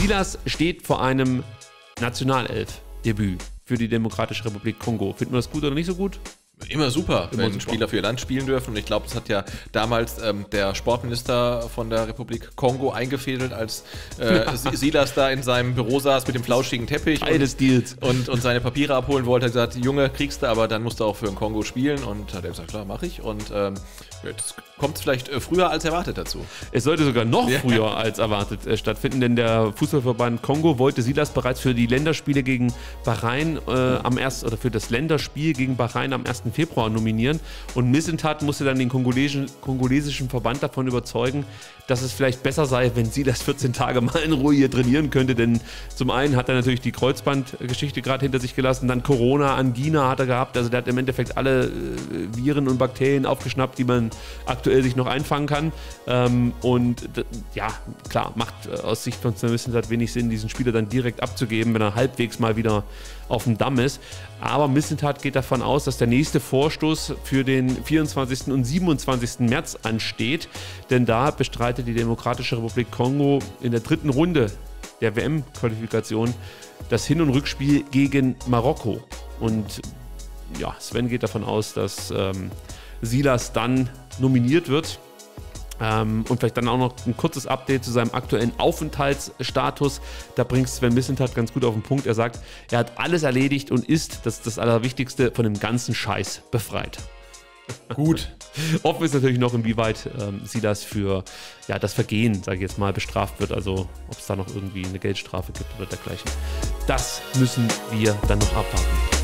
Silas steht vor einem Nationalelf-Debüt für die Demokratische Republik Kongo. Finden wir das gut oder nicht so gut? Immer super, Immer wenn super. Spieler für ihr Land spielen dürfen. Und ich glaube, das hat ja damals der Sportminister von der Republik Kongo eingefädelt, als Silas da in seinem Büro saß mit dem flauschigen Teppich und seine Papiere abholen wollte. Er hat gesagt, Junge, kriegst du, aber dann musst du auch für den Kongo spielen. Und hat er gesagt, klar, mache ich. Und das kommt vielleicht früher als erwartet dazu. Es sollte sogar noch früher als erwartet stattfinden, denn der Fußballverband Kongo wollte Silas bereits für die Länderspiele gegen Bahrain für das Länderspiel gegen Bahrain am 1. Februar nominieren. Und Missentat musste dann den kongolesischen Verband davon überzeugen, dass es vielleicht besser sei, wenn Silas 14 Tage mal in Ruhe hier trainieren könnte, denn zum einen hat er natürlich die Kreuzbandgeschichte gerade hinter sich gelassen, dann Corona, Angina hat er gehabt, also der hat im Endeffekt alle Viren und Bakterien aufgeschnappt, die man aktuell sich noch einfangen kann. Ja, klar, macht aus Sicht von Sven Missentat wenig Sinn, diesen Spieler dann direkt abzugeben, wenn er halbwegs mal wieder auf dem Damm ist. Aber Missentat geht davon aus, dass der nächste Vorstoß für den 24. und 27. März ansteht, denn da bestreitet die Demokratische Republik Kongo in der 3. Runde der WM-Qualifikation das Hin- und Rückspiel gegen Marokko. Und ja, Sven geht davon aus, dass Silas dann nominiert wird. Und vielleicht dann auch noch ein kurzes Update zu seinem aktuellen Aufenthaltsstatus. Da bringt Sven Missentat ganz gut auf den Punkt. Er sagt, er hat alles erledigt und ist, das ist das Allerwichtigste, von dem ganzen Scheiß befreit. Gut. Offen ist natürlich noch, inwieweit Silas für das Vergehen, sage ich jetzt mal, bestraft wird. Also ob es da noch irgendwie eine Geldstrafe gibt oder dergleichen. Das müssen wir dann noch abwarten.